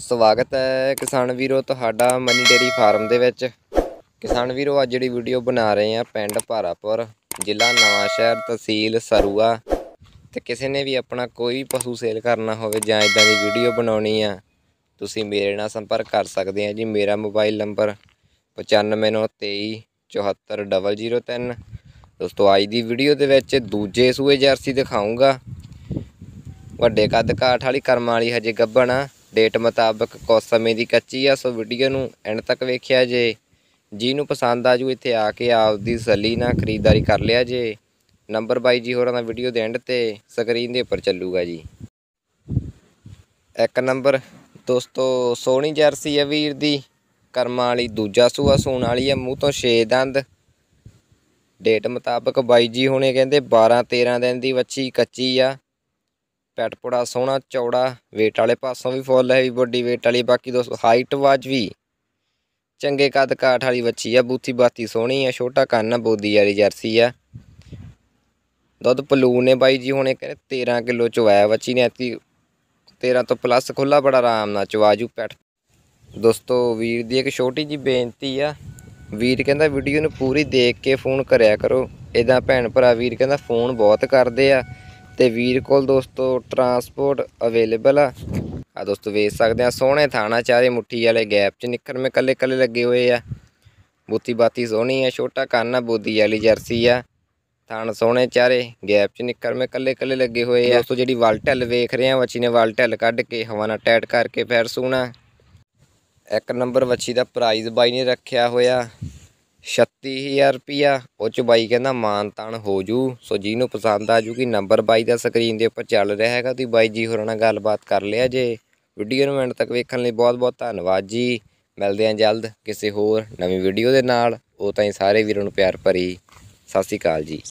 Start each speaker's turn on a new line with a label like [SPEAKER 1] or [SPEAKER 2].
[SPEAKER 1] ਸਵਾਗਤ ਹੈ ਕਿਸਾਨ ਵੀਰੋ ਤੁਹਾਡਾ ਮਨੀ ਡੇਅਰੀ ਫਾਰਮ ਦੇ ਵਿੱਚ। ਕਿਸਾਨ ਵੀਰੋ ਅੱਜ ਜਿਹੜੀ ਵੀਡੀਓ ਬਣਾ ਰਹੇ ਆ ਪਿੰਡ ਭਾਰਾਪੁਰ, ਜ਼ਿਲ੍ਹਾ ਨਵਾਂਸ਼ਹਿਰ, ਤਹਿਸੀਲ ਸਰੂਆ। ਤੇ ਕਿਸੇ ਨੇ ਵੀ ਆਪਣਾ ਕੋਈ ਪਸ਼ੂ ਸੇਲ ਕਰਨਾ ਹੋਵੇ ਜਾਂ ਇਦਾਂ ਦੀ ਵੀਡੀਓ ਬਣਾਉਣੀ ਆ, ਤੁਸੀਂ ਮੇਰੇ ਨਾਲ ਸੰਪਰਕ ਕਰ ਸਕਦੇ ਆ ਜੀ। ਮੇਰਾ ਮੋਬਾਈਲ ਨੰਬਰ 9593 74003। ਦੋਸਤੋ ਅੱਜ ਦੀ ਵੀਡੀਓ ਦੇ ਵਿੱਚ ਦੂਜੇ ਸੂਏ ਜਰਸੀ ਦਿਖਾਊਂਗਾ। ਵੱਡੇ ਕੱਦ ਕਾਠ ਵਾਲੀ ਕਰਮਾਂ ਵਾਲੀ ਹਜੇ ਗੱਭਣ ਆ। डेट मुताबिक कुछ समय की कच्ची आ, सो वीडियो नूं एंड तक वेखिया जे। जिन्होंने पसंद आ जू इत्थे आके आपदी तसल्ली नाल खरीदारी कर लिया जे। नंबर बाई जी होरां दा वीडियो दे एंड ते स्क्रीन दे उपर चलूगा जी। एक नंबर दोस्तों सोहनी जर्सी है वीर दी, करमां वाली, दूजा सूआ सूण वाली है, मूँह तो 6 दंद। डेट मुताबिक बाई जी होने कहंदे 12-13 दिन की वच्छी कच्ची आ। पैट पुड़ा सोहना चौड़ा, वेट वाले पासों भी फुल है, भी बड़ी वेट वाली। बाकी दोस्तों हाइट वाज भी चंगे कद काठ वाली बच्ची है, बूथी बाती सोहनी है, छोटा कन्न बोदी वाली जर्सी है। दुध पलू ने बाई जी होने कहते 13 किलो चवाया बच्ची ने। 13 तो प्लस खुला बड़ा आराम नाल चवाजू पैट। दोस्तों वीर दी एक छोटी जी बेनती आ, वीर कहंदा वीडियो नूं पूरी देख के फोन करया करो। इदां भैन भरा वीर कहंदा फोन बहुत करदे आ ते वीर कोल दोस्तों ट्रांसपोर्ट अवेलेबल आ। दोस्तों वेच सकते हैं। सोहने थाना चारे मुट्ठी वाले गैप च निखर में कल्ले कल्ले लगे हुए आ। बूथी बाती सोहनी है, छोटा काना बोदी वाली जर्सी आ। थान सोहने चारे गैप च निखर में कल्ले कल्ले लगे हुए आ। दोस्तों जी वल ढिल वेख रहे हैं, वच्छी ने वल ढिल कढ़ के हवा नाल टाइट करके फिर सूना। एक नंबर वच्छी का प्राइज़ बाई ने रखा होया 36,000 रुपया। वो च बाई कहना मान तान हो जू। सो जिन्हों पसंद आ जूगी नंबर बाई का स्क्रीन के उपर चल रहा है, तो बाई जी होरां नाल गलबात कर लिया जे। वीडियो नूं एंड तक वेखण लई बहुत बहुत धन्नवाद जी। मिलदे हैं जल्द किसी होर नवीं वीडियो दे नाल। उदों ताईं सारे वीरां नूं प्यार भरी सत श्री अकाल जी।